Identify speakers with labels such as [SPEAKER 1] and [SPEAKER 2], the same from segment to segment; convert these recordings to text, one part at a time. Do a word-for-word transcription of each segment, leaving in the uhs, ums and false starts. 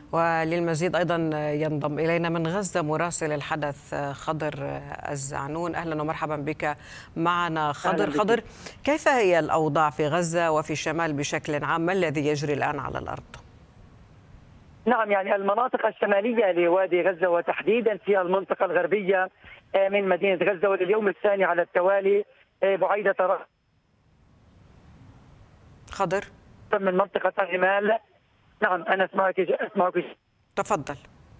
[SPEAKER 1] وللمزيد أيضا ينضم إلينا من غزة مراسل الحدث خضر الزعنون. أهلا ومرحبا بك معنا خضر. خضر، كيف هي الأوضاع في غزة وفي الشمال بشكل عام؟ ما الذي يجري الآن على الأرض؟
[SPEAKER 2] نعم، يعني المناطق الشمالية لوادي غزة وتحديدا في المنطقة الغربية من مدينة غزة، ولليوم الثاني على التوالي بعيدة ترى
[SPEAKER 1] خضر
[SPEAKER 2] من منطقة الرمال. نعم أنا أسمعك أسمعك
[SPEAKER 1] تفضل.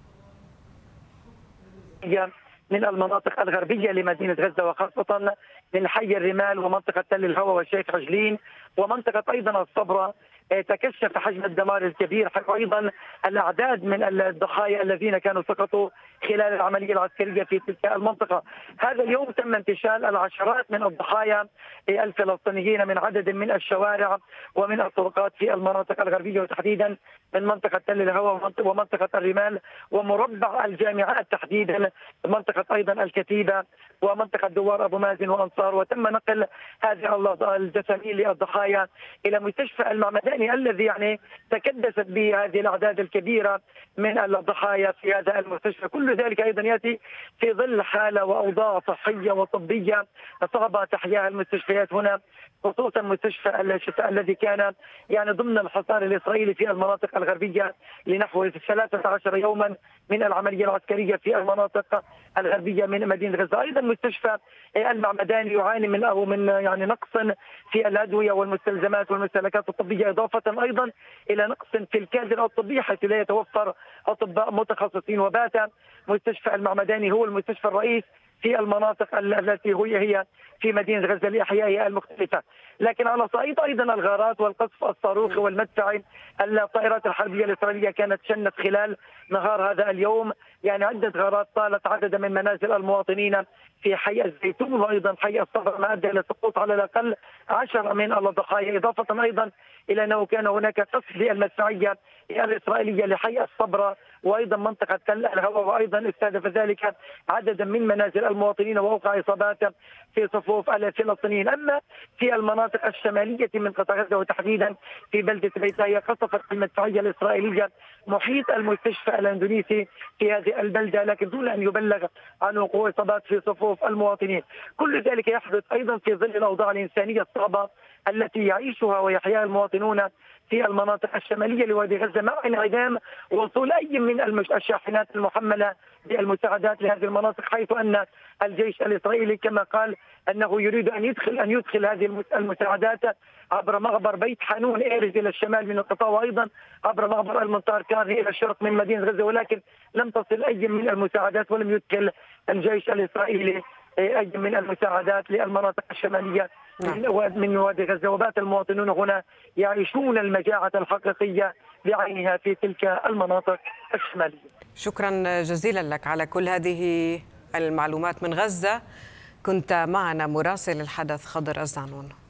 [SPEAKER 2] من المناطق الغربية لمدينة غزة وخاصة من حي الرمال ومنطقة تل الهوى والشيخ عجلين ومنطقة أيضا الصبرة تكشف حجم الدمار الكبير، وايضا الاعداد من الضحايا الذين كانوا سقطوا خلال العمليه العسكريه في تلك المنطقه. هذا اليوم تم انتشال العشرات من الضحايا الفلسطينيين من عدد من الشوارع ومن الطرقات في المناطق الغربيه وتحديدا من منطقه تل الهوى ومنطقه الرمال ومربع الجامعات تحديدا منطقه ايضا الكتيبه ومنطقه دوار ابو مازن وانصار. وتم نقل هذه الجثامين للضحايا الى مستشفى المعمداني الذي يعني تكدست به هذه الاعداد الكبيره من الضحايا في هذا المستشفى. كل ذلك ايضا ياتي في ظل حاله واوضاع صحيه وطبيه صعبه تحياها المستشفيات هنا، خصوصا مستشفى الشفاء الذي كان يعني ضمن الحصار الاسرائيلي في المناطق الغربيه لنحو ثلاثة عشر يوما من العمليه العسكريه في المناطق الغربيه من مدينه غزه. ايضا مستشفى المعمداني يعاني من او من يعني نقص في الادويه والمستلزمات والمستهلكات الطبيه، اضافه ايضا الى نقص في الكادر الطبي حيث لا يتوفر اطباء متخصصين. وبات مستشفى المعمداني هو المستشفى الرئيس في المناطق التي هي هي في مدينه غزه لاحيائها المختلفه. لكن على صعيد ايضا الغارات والقصف الصاروخي والمدفعي، الطائرات الحربيه الاسرائيليه كانت شنت خلال نهار هذا اليوم يعني عده غارات طالت عددا من منازل المواطنين في حي الزيتون وايضا حي الصبر، ما ادى الى سقوط على الاقل عشرة من الضحايا، اضافه ايضا الى انه كان هناك قصف للمدفعيه الاسرائيليه لحي الصبره وايضا منطقه تل الهوى، وايضا استهدف ذلك عددا من منازل المواطنين واوقع اصابات في صفوف الفلسطينيين. اما في المناطق الشماليه من قطاع غزه وتحديدا في بلده بيتايا قصفت المدفعيه الاسرائيليه محيط المستشفى الاندونيسي في هذه البلده، لكن دون ان يبلغ عن وقوع اصابات في صفوف المواطنين. كل ذلك يحدث ايضا في ظل الاوضاع الانسانيه الصعبه التي يعيشها ويحياها المواطنون في المناطق الشماليه لوادي غزه، مع انعدام وصول اي من الشاحنات المحمله بالمساعدات لهذه المناطق، حيث ان الجيش الاسرائيلي كما قال انه يريد ان يدخل ان يدخل هذه المساعدات عبر مخبر بيت حانون ايرز الى الشمال من القطاع، وايضا عبر مخبر المنطار كارني الى الشرق من مدينه غزه، ولكن لم تصل اي من المساعدات ولم يدخل الجيش الاسرائيلي اي من المساعدات للمناطق الشماليه من وادي غزه. وبات المواطنون هنا يعيشون المجاعه الحقيقيه بعينها في تلك المناطق الشماليه.
[SPEAKER 1] شكرا جزيلا لك على كل هذه المعلومات من غزه. كنت معنا مراسل الحدث خضر الزعنون.